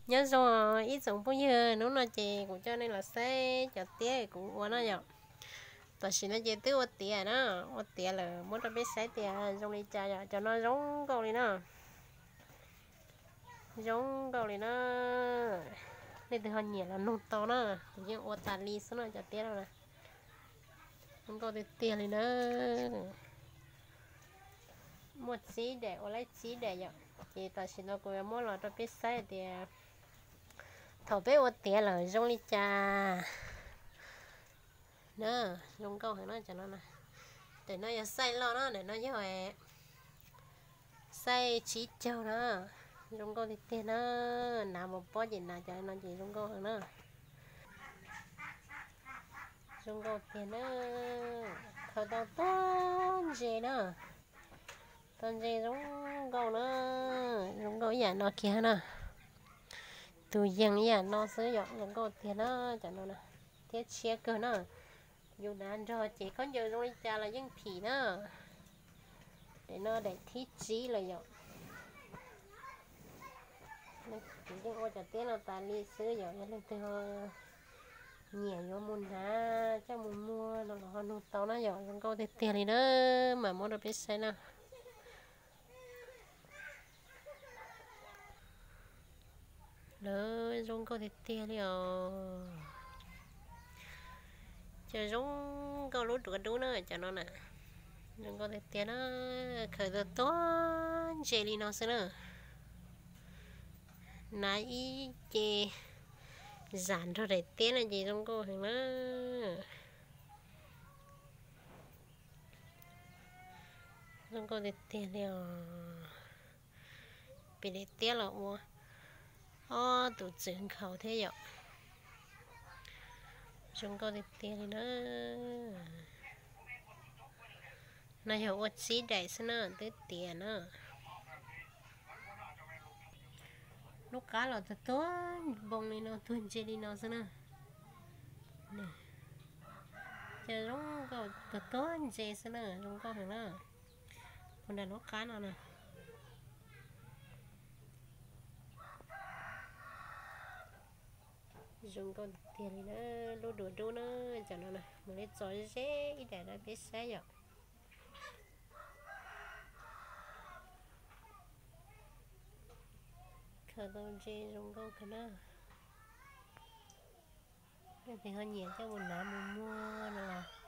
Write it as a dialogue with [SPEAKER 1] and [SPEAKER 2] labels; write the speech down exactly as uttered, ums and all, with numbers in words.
[SPEAKER 1] nhớ rồi ít dùng bao giờ nó nói chị cũng cho nên là xe cho tía cũng quá nó nhở tại vì nó chỉ tiêu tía nó tía là muốn cho biết xe tía dùng đi chơi cho nó giống câu này nó giống câu này nó nên từ hồi nhẹ là nút to nó nhưng ô tàn ly số nó cho tía đâu nè không có được tiền này nữa một xí để ô lấy xí để vậy thì tại vì nó cũng muốn là cho biết xe thì thầu bé ô tiền là dùng đi cha nữa dùng câu hay nói cho nó nè để nó giờ xay lo nó để nó như vậy xay chỉ châu nó dùng câu thì tiền nó nào một bó gì nào cho nó chỉ dùng câu hơn nữa dùng câu tiền nó thầu tao tốn gì nữa tốn gì dùng câu nó dùng câu giả nó kia nè tụi dân giả nó sử dụng dùng câu tiền nó cho nó nè thiết chia cơ nó dù đàn cho chỉ có nhiều trong đi cha là dân phỉ nữa để nó để thiết trí là vậy chỉ cho cô cho tiếng là ta đi xứ vậy nên từ nhẹ vô muốn hả chắc muốn mua nó là nó tao nó vậy con câu thì tiền thì đó mà mua được biết xe nào đó dùng câu thì tiền đi rồi chờ dùng câu lúa được đủ nữa cho nó nè dùng câu thì tiền nó khởi được tốt jelly nó xí nữa nãy chị dàn cho để tiền là gì trong cô hàng nó trong cô để tiền đều bị để tiền là mua ô tụ trường khẩu thế vậy trong cô để tiền thì nó nó hiểu vật xí đại xin nó tới tiền nữa lúc cá là thật tốt bông này nó thuần chơi đi nó xin nữa nè chờ giống có thật tốt chơi xin nữa giống có thằng nữa còn là lúc cá nào nè dùng con tiền nữa lúa đuổi đu nữa cho nó nè mình lấy chói dễ ít để nó biết sai rồi khờ đâu chơi dùng câu cái nữa thì hơi nhiều cho mình làm mình mua nữa